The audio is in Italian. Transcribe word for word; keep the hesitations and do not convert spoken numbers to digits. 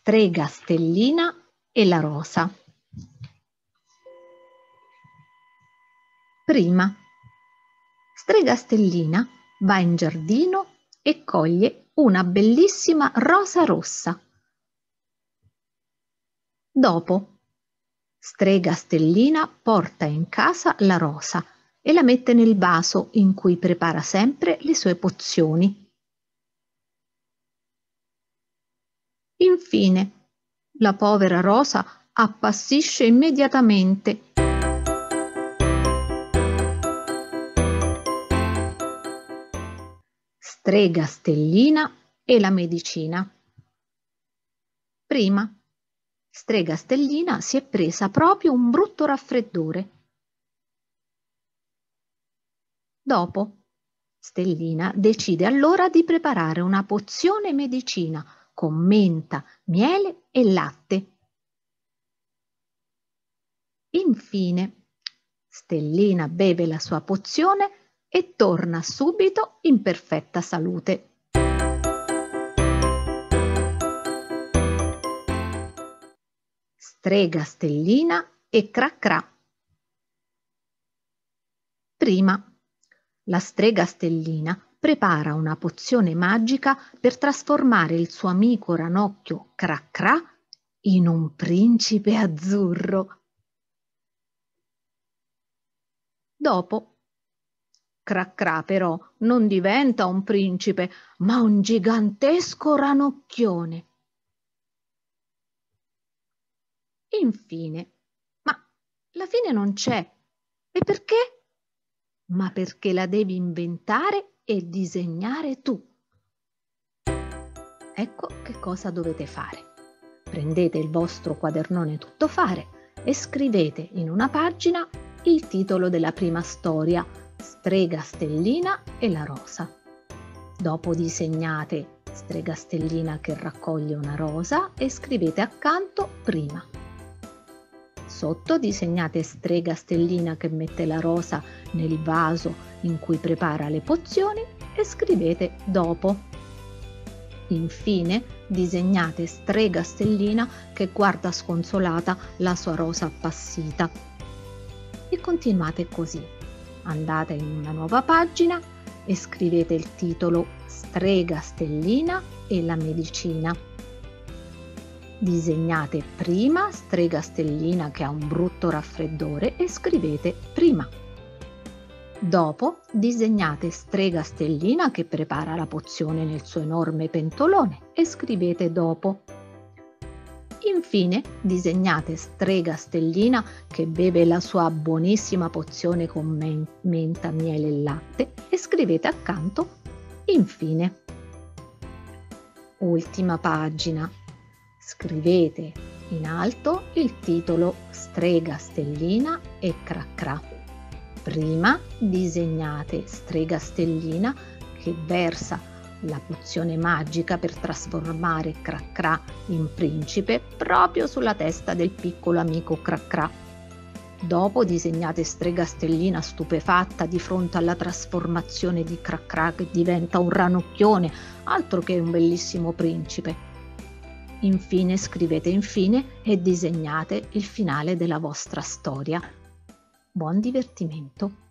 Strega Stellina e la rosa. Prima, Strega Stellina va in giardino e coglie una bellissima rosa rossa. Dopo, Strega Stellina porta in casa la rosa e la mette nel vaso in cui prepara sempre le sue pozioni. Infine, la povera rosa appassisce immediatamente. Strega Stellina e la medicina. Prima, Strega Stellina si è presa proprio un brutto raffreddore. Dopo, Stellina decide allora di preparare una pozione medicina con menta, miele e latte. Infine, Stellina beve la sua pozione e torna subito in perfetta salute. Strega Stellina e Cracrà. Prima, la strega Stellina prepara una pozione magica per trasformare il suo amico ranocchio Cracrà in un principe azzurro. Dopo, Cracrà però non diventa un principe, ma un gigantesco ranocchione. Infine, ma la fine non c'è. E perché? Ma perché la devi inventare e disegnare tu. Ecco che cosa dovete fare. Prendete il vostro quadernone tuttofare e scrivete in una pagina il titolo della prima storia, Strega Stellina e la rosa. Dopo disegnate Strega Stellina che raccoglie una rosa e scrivete accanto prima. Sotto disegnate Strega Stellina che mette la rosa nel vaso in cui prepara le pozioni e scrivete dopo. Infine disegnate Strega Stellina che guarda sconsolata la sua rosa appassita. E continuate così. Andate in una nuova pagina e scrivete il titolo Strega Stellina e la medicina. Disegnate prima Strega Stellina che ha un brutto raffreddore e scrivete prima. Dopo disegnate Strega Stellina che prepara la pozione nel suo enorme pentolone e scrivete dopo. Infine disegnate Strega Stellina che beve la sua buonissima pozione con men- menta, miele e latte e scrivete accanto infine. Ultima pagina. Scrivete in alto il titolo Strega Stellina e Cracrà. Prima disegnate Strega Stellina che versa la pozione magica per trasformare Cracrà in principe proprio sulla testa del piccolo amico Cracrà. Dopo disegnate Strega Stellina stupefatta di fronte alla trasformazione di Cracrà che diventa un ranocchione, altro che un bellissimo principe. Infine scrivete infine e disegnate il finale della vostra storia. Buon divertimento!